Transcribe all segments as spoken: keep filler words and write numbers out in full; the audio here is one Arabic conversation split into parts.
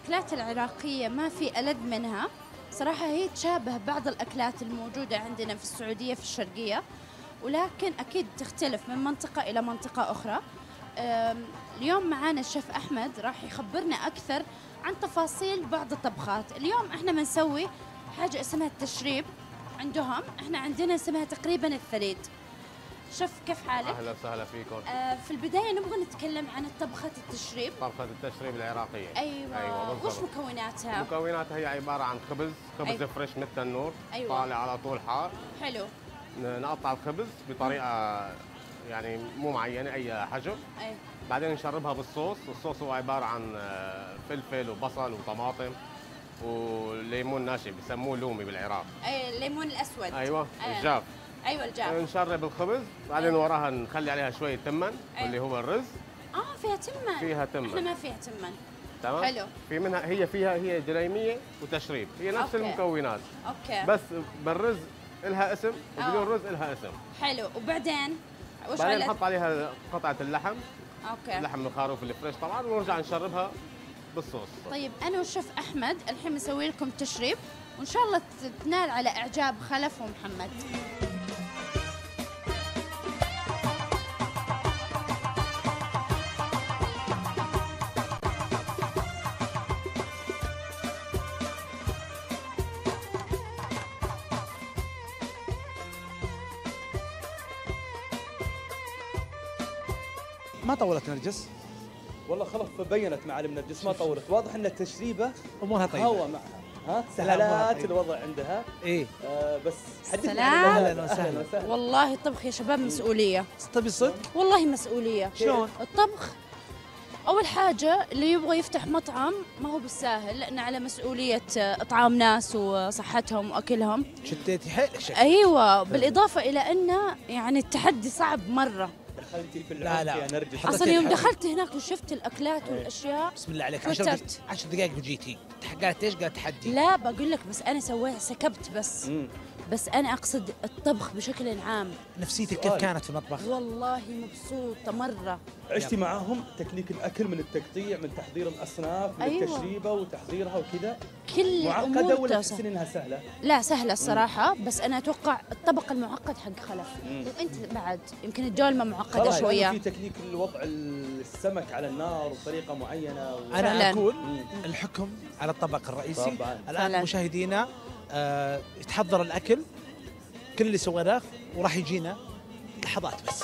الأكلات العراقية ما في ألذ منها صراحة. هي تشابه بعض الأكلات الموجودة عندنا في السعودية في الشرقية، ولكن أكيد تختلف من منطقة إلى منطقة أخرى. اليوم معانا الشيف أحمد راح يخبرنا أكثر عن تفاصيل بعض الطبخات. اليوم احنا بنسوي حاجة اسمها التشريب عندهم، احنا عندنا اسمها تقريبا الثريد. شيف كيف حالك؟ اهلا وسهلا فيكم. آه في البداية نبغى نتكلم عن طبخة التشريب. طبخة التشريب العراقية. ايوه, أيوة وش مكوناتها؟ مكوناتها هي عبارة عن خبز، خبز أيوة. فريش مثل التنور. أيوة. طالع على طول حار. حلو. نقطع الخبز بطريقة يعني مو معينة، أي حجم. أيوة. بعدين نشربها بالصوص. الصوص هو عبارة عن فلفل وبصل وطماطم وليمون ناشف، بسموه لومي بالعراق. اي الليمون الاسود. ايوه أيوة. الجاف. ايوه الجاف. نشرب الخبز، بعدين أيوة. وراها نخلي عليها شويه تمن. أيوة. اللي هو الرز. اه فيها تمن. فيها تمن. احنا ما فيها تمن. تمام. حلو. في منها، هي فيها هي جليميه وتشريب، هي نفس أوكي. المكونات. اوكي. بس بالرز لها اسم وبدون رز لها اسم. حلو. وبعدين وش بعدين نحط عليها قطعه اللحم. اوكي. اللحم الخروف الفريش طبعا، ونرجع نشربها بالصوص. طيب انا والشيف احمد الحين بنسوي لكم تشريب، وان شاء الله تنال على اعجاب خلف ومحمد. ما طولت نرجس؟ والله خلف بينت معالم نرجس ما طولت، واضح ان التشريبه امورها طيبه. هوا معها، ها سهلات الوضع عندها. ايه آه بس حدثنا اهلا وسهلا. والله الطبخ يا شباب مسؤوليه. تبي صدق؟ والله مسؤوليه. شلون؟ الطبخ اول حاجه اللي يبغى يفتح مطعم ما هو بالساهل، لان على مسؤوليه اطعام ناس وصحتهم واكلهم. شديتي حيلك شكلك. ايوه، بالاضافه الى انه يعني التحدي صعب مره. دخلتي في لا لا يا نرجس. اصلا يوم دخلت هناك وشفت الاكلات والاشياء بسم الله عليك عشر دقائق عشر دقائق وجيتي. قالت ايش؟ قالت تحدي. لا بقول لك بس انا سويت سكبت بس. مم. بس انا اقصد الطبخ بشكل عام. نفسيتك كيف كانت في المطبخ؟ والله مبسوطه مره. عشتي معاهم تكنيك الاكل من التقطيع، من تحضير الاصناف، من أيوة. التشريبه وتحضيرها وكذا. كل معقده ولا تحسين انها سهله؟ لا سهله الصراحه. مم. بس انا اتوقع الطبق المعقد حق خلف. مم. وانت بعد يمكن الدولمه معقده شويه. يعني في تكنيك الوضع السمك على النار بطريقه معينه و... انا فعلا. اقول مم. الحكم على الطبق الرئيسي. طبعا. الان فعلا. مشاهدينا آه يتحضر الاكل كل اللي سويناه وراح يجينا لحظات بس.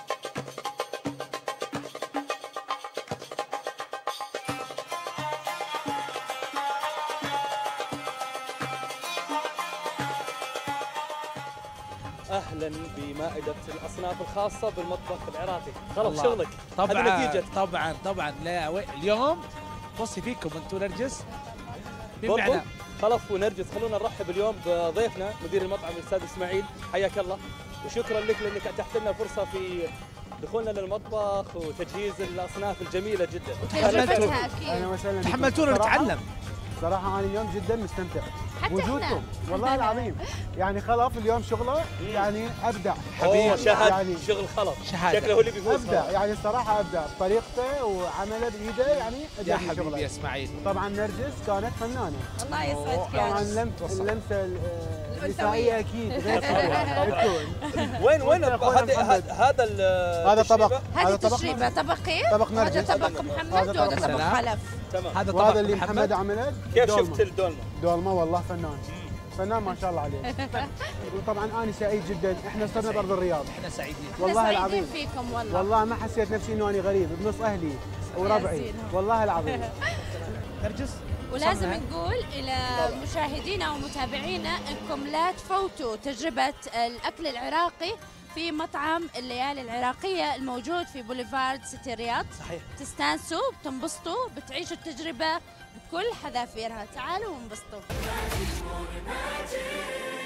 اهلا بمائده الاصناف الخاصه بالمطبخ العراقي. خلص شغلك. طبعا نتيجة. طبعا طبعا. لا اليوم وصي فيكم انتم نرجس. مين معنا؟ خلف ونرجس. خلونا نرحب اليوم بضيفنا مدير المطعم الاستاذ اسماعيل، حياك الله وشكرا لك لانك اتحت لنا فرصه في دخولنا للمطبخ وتجهيز الاصناف الجميله جدا. تجربتها اكيد. اهلا وسهلا. تحملتونا نتعلم. صراحه انا اليوم جدا مستمتع وجودكم والله العظيم. يعني خلف اليوم شغله يعني ابدع حبيبي. شهد يعني شغل خلف شكله هو اللي بيفوز. ابدع يعني الصراحه ابدع بطريقته وعمله بايده يعني. يا حبيبي يا اسماعيل. طبعا نرجس كانت فنانه. الله يسعدك. طبعا اللمسه النسائيه اكيد غير وين وين هذا هذا هذا طبق هذا تشريبه طبقين. طبق نرجس. هذا طبق محمد وهذا طبق خلف. تمام. هذا وهذا اللي محمد عمله. كيف شفت الدولمه؟ دولمه والله فنان فنان ما شاء الله عليه. وطبعا انا سعيد جدا. احنا صرنا بارض الرياض. احنا سعيدين والله العظيم فيكم والله. والله ما حسيت نفسي انه انا غريب بنص اهلي وربعي والله العظيم. نرجس ولازم نقول الى مشاهدينا ومتابعينا انكم لا تفوتوا تجربه الاكل العراقي في مطعم الليالي العراقية الموجود في بوليفارد سيتي الرياض. صحيح. تستانسوا، بتنبسطوا، بتعيشوا التجربة بكل حذافيرها. تعالوا وانبسطوا.